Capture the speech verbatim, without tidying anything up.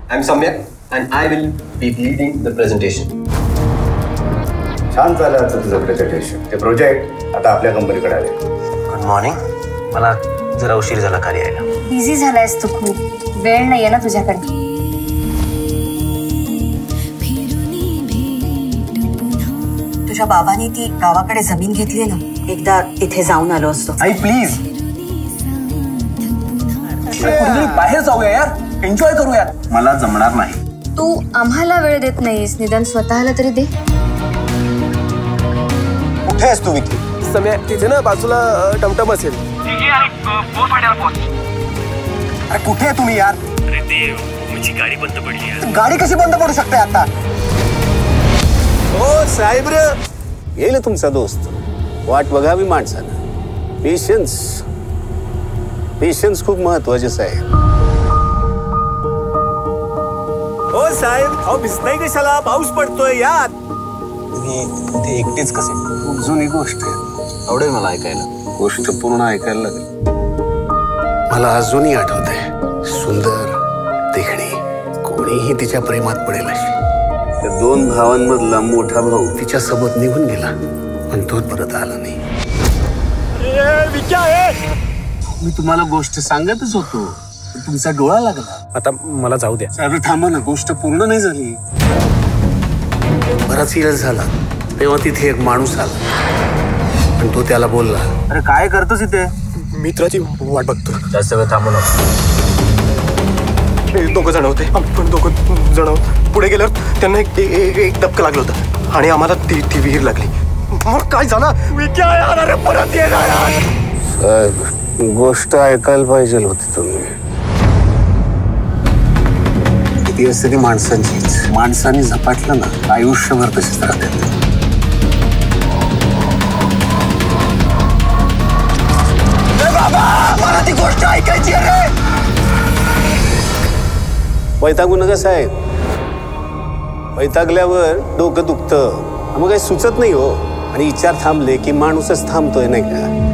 I'm Samyak and I will be leading the presentation. छान झालं तुझं प्रेझेंटेशन. ते प्रोजेक्ट आता आपल्या कंपनीकडे आले. Good morning. मला जरा उशीर झाला खाली यायला. बिझी झालायस तू खूप. वेळ नाहीये ना तुझ्याकडे. तुझ्या बाबांनी ती गावाकडे जमीन घेतली ना, एकदा तिथे जाऊन आलो असतो. आई प्लीज बाहेर जाऊया यार, एन्जॉय करूया. मला जमणार नाही. तू आम्हाला वेळ देत नाहीस, निदान स्वतःला तरी दे. कुठे आहेस तू विकी? समय तिथे ना बाजूला टमटम असेल. अरे कुठे आहे तुम्ही यार? अरे देव, माझी गाडी बंद पडली आहे. गाडी कशी बंद पडू शकते आता? ओ साहेब रे, येईल तुमचा दोस्त. वाट बघावी माणसानं. पेशन्स पेशन्स खूप महत्वाचे साहेब. ओ साहेब, अहो भिजताय कशाला? पाऊस पडतोय यार. तुम्ही ते एकटेच कसे? खूप जुनी गोष्ट आहे. आवडेल मला ऐकायला. गोष्ट पूर्ण ऐकायला लागेल. मला अजूनही आठवतंय. सुंदर, देखणी, कोणीही तिच्या प्रेमात पडेल अशी. त्या दोन भावांमधला मोठा भाऊ तिच्या सोबत निघून गेला, पण तो परत आला नाही. मी तुम्हाला गोष्ट सांगतच होतो, तुमचा डोळा लागला. आता मला जाऊ द्या. साहेब थांबा ना, गोष्ट पूर्ण नाही झाली. बराच वेळ झाला तेव्हा तिथे एक माणूस आला, पण तो त्याला बोलला, अरे काय करतोस इथे? मित्राची वाट बघतो. जास्त वेळ थांबू नको. दोघं जण होते. आपण दोघं जण पुढे गेल्यावर त्यांना एक एक धक्का लागलं होतं आणि आम्हाला ती ती विहीर लागली. मग काय झालं? परत साहेब गोष्ट ऐकायला पाहिजे होती तुम्ही. किती असते ती माणसांचीच. माणसाने झपाटलं ना, आयुष्यभर तशीच राहते. मला ती गोष्ट ऐकायची आहे. वैतागू नका साहेब. वैतागल्यावर डोकं दुखतं, मग काही सुचत नाही हो. आणि विचार थांबले की माणूसच थांबतोय नाही का?